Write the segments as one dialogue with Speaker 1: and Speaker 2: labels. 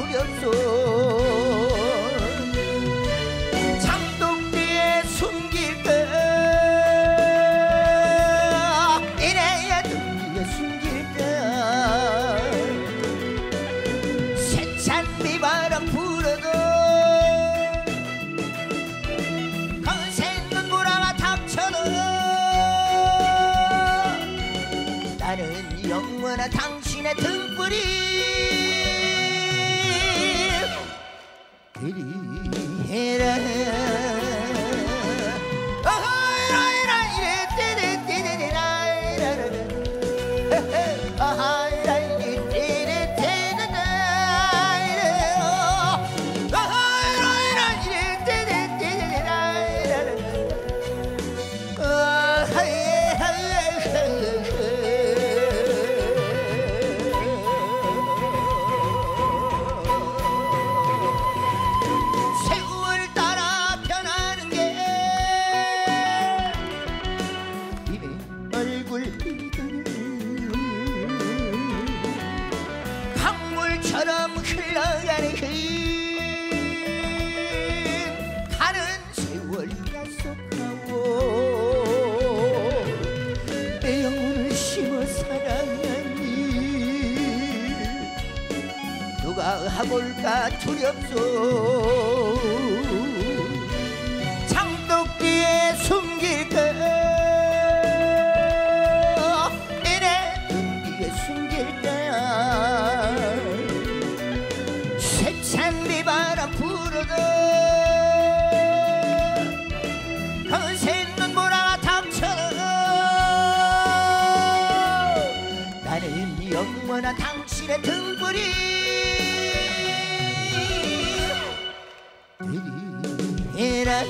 Speaker 1: 두렵소. 장독대에 숨길까 이래야 등기에 숨길까. 세찬 비바람 불어도 거센 눈보라가 닥쳐도 나는 영원한 당신의 등불이 그리해라. 강물처럼 흘러가는 가는 세월 약속하고 내 영혼을 심어 사랑하니 누가 하볼까 두렵소. 장독대에 숨길까 찬비바람 불어도 거센 눈보라가 닥쳐도 나는 영원한 당신의 등불이 되리라.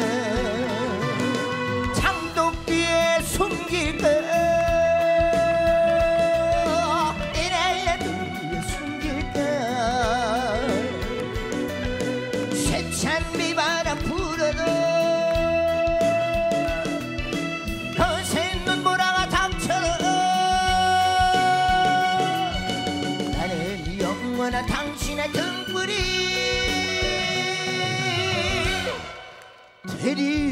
Speaker 1: 장독대에 숨길까 찬비바람 불어도 거센 눈보라가 닥쳐도 나는 영원한 당신의 등불이 되리.